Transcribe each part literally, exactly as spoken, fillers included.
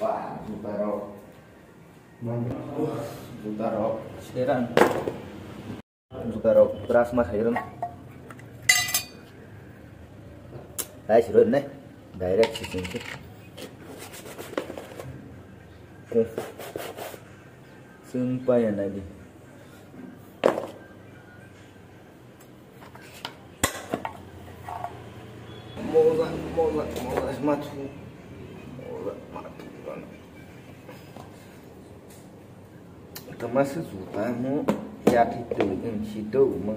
Wah, Butaro. Butaro. Sekarang Butaro beras mas ayam. Đây chỉ đơn đấy, direct chỉ chính thức. Xương bay ở này đi. Mau lah, mau lah, mau lah matu, mau lah matu kan. Termasuk juta mau ya itu yang situ mah.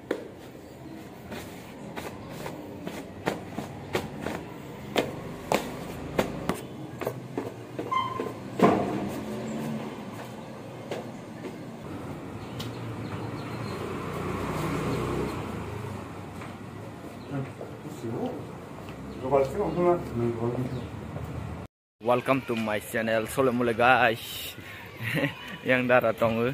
Welcome to my channel. Solemule guys. Yang darah tongu.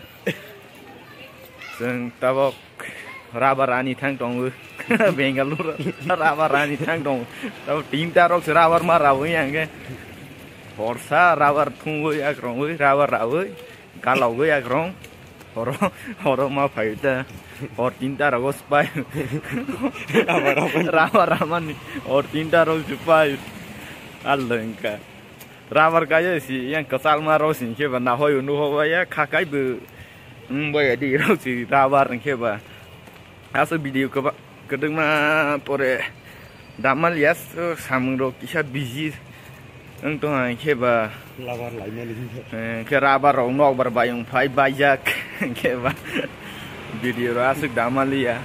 Seng tabok rabarani thang tongu. Bengaluru rabarani thang tongu. Tabok tim tarok rabar marawu yang ke. Horsa rabar tunggu ya krong, rabar rawu. Kalau gue ya krong. Horo horo ma faida. और तीन तार रोज पाए रावर रामन और तीन तार रोज पाए अल्लंका रावर का ये सी yang kesal maro sing ke bana hoy nu ho ya khakai bu boy di ro si raवर ke ba aso video ke ba kedeng ma pore damal yes samung ro kisa busy ang to ha ke ba raवर lai ne ke raवर ro nok bar ba yung phai bajak ke ba video asik damali ya.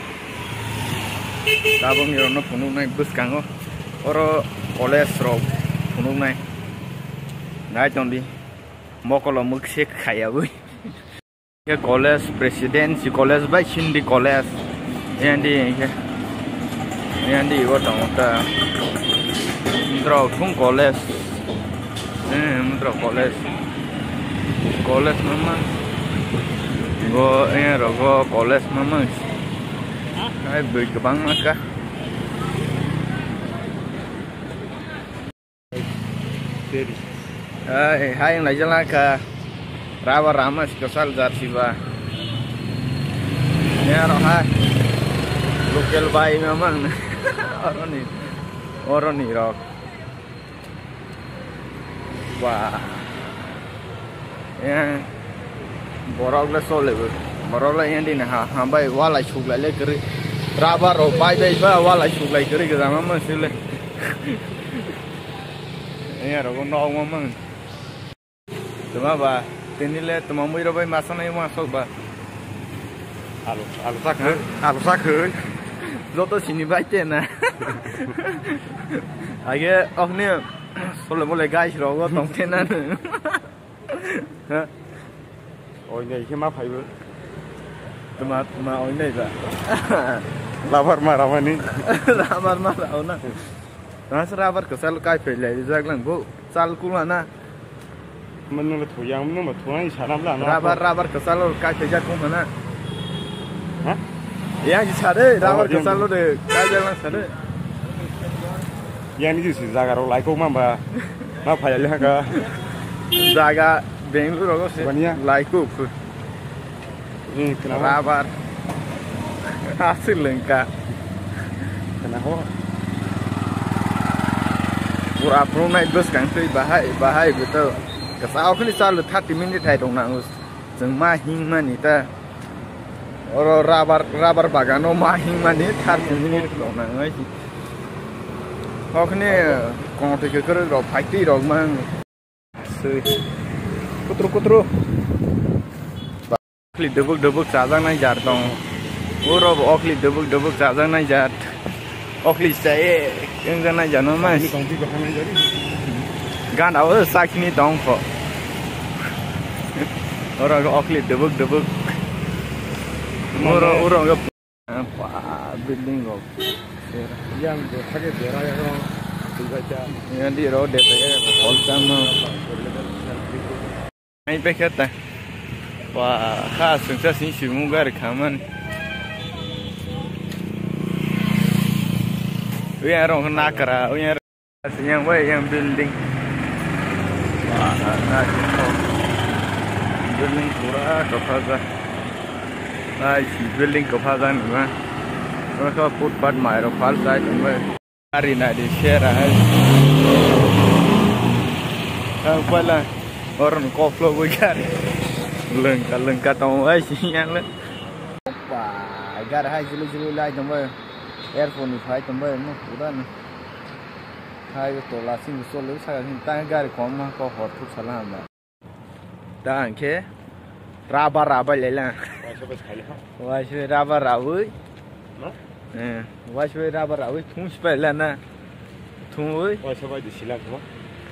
Tabung yo no punung nai bus kango. Oro kolesterol punung nai. Nai tondi mokolo muksek khaya bu. Ke koles presiden si koles ba chindi koles. Yandi ke. Yandi wo tong ta. Mudro tung koles. Eh mudro koles. Koles mama. Go ini rogo koles mama, hai beli kebang maka. Hai hai yang lagi jalan ke rawa ramas kesal jarsiba. Ini roh hai, lokal bayi memang, orang ni, orang ni roh. Wah, ya. Borok le sole bu, borok le yang di nah hambai wala chuk le le kiri, rabar ro bai bai ba wala chuk le kiri kita mama sile, ini ro kono mama, cuma ba, tini le temamu iro bai masana yang masuk ba, alu alu sakher, alu sakher, jodoh sini bai cina, aja oh ni, sole mulai guys ro go tong tenan, ôi này cái má phải bự, mà mà ôi này là, rabar mà rabar ni, rabar mà rabar na, nó sẽ rabar cái sao cái phải lấy ra lần bộ, sao cũng là na, mình nó thổi yang nó mà thổi này xả lắm là, rabar rabar cái sao cái phải ra cũng là na, hả? Yang gì xả đấy, rabar cái sao để cái ra là xả đấy, yang ni chỉ ra cái rồi lại cũng mà mà, mà phải lấy cái, ra cái Bengaluru sih, laiku, rabar, hasil lengkap. Kenapa? Pura pura naik bus kan tu bahaya bahaya betul. Kesal kali selalu thirty minit hai dong nangus, jeng mahing mani ta. Orang rabar rabar bagano mahing mani thirty minit dong nangus. Kau kini kau tu kerja ro pagi ro mang. Kutru kutru, okli debuk debuk cazang nai jar tong, uro okli debuk debuk cazang nai jar, okli saya enggak nai jar mas, gan awal sakini tong ko, orang okli debuk debuk, uro uro enggak apa building ko, yang berharga berapa ya orang, yang di road deh ya, all sama. Ini pakai wah khas sensasi sih semua gar kaman. Ini orang nak kera, ini yang yang building. Nah, gitu. Building pura kepaga. Nah, si building kepaga nih mah. Mereka footpath mai ro fal sai cuma hari na di share hai. Kau pala orang koplo gue cari. Lengkap lengkap tahu ai sih yang le. Opa, agar hai julu julu lai cuma earphone ni hai cuma mu pura nih. Hai itu langsung solo saya sih tanya gari koma kau hotu salam lah. Dan ke raba raba lelah. Wah sih raba raba. Eh, wah sih raba raba. Thun sepeda na. Thun oi. Wah sih bayi silat tu.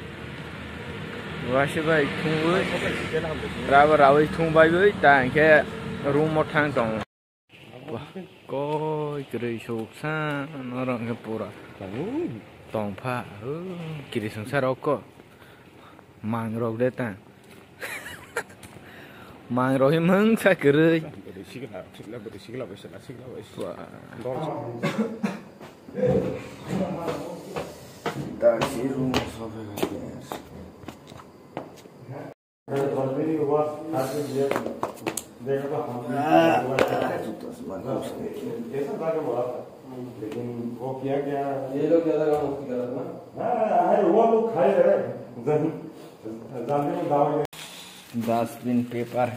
Wah sih bayi thun oi. Raba raba thun bayi oi. Dan ke rumah thang dong. Wah, kau kiri suksan orang ke pura. Tong pha, kiri sungsar oko, mangrove deh tan, mangrove emang saya kiri. Dari rumah sampai ke लेकिन वो किया क्या ये लोग ज्यादा काम मुफ्ती कर रहे हैं ना हाँ वो लोग खाए रहे जन जानते हो दाव dustbin paper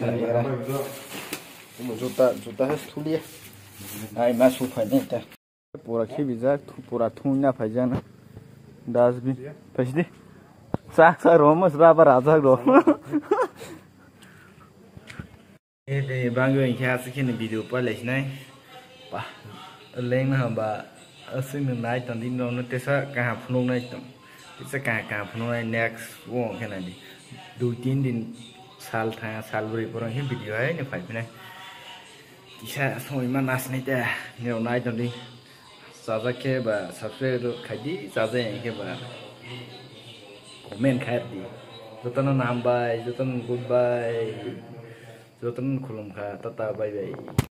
juta juta है थुलिए आई मैं सुफा नहीं था पूरा खी बिजा पूरा थुना फैजाना dustbin फैसदी साख सा रोमस बाबा राजा रो ये ले बांगो इनके हाथ से किन वीडियो पर लेना है पा लें ना बा असली में नाइट तंदी नो न तेसा कहाँ फुनों नाइट तम तेसा कहाँ कहाँ फुनों नाइट नेक्स्ट वो क्या ना दी दो तीन दिन साल था साल बड़ी पर ही वीडियो है ने फाइव ने किसा सोई में नाच नहीं था ने नाइट तंदी साजा के बा सबसे खादी साजा है के बा कमेंट खाई दी जो तना नाम बाय जो तना गुड बाय जो तना खुलम खा तता बाय बाय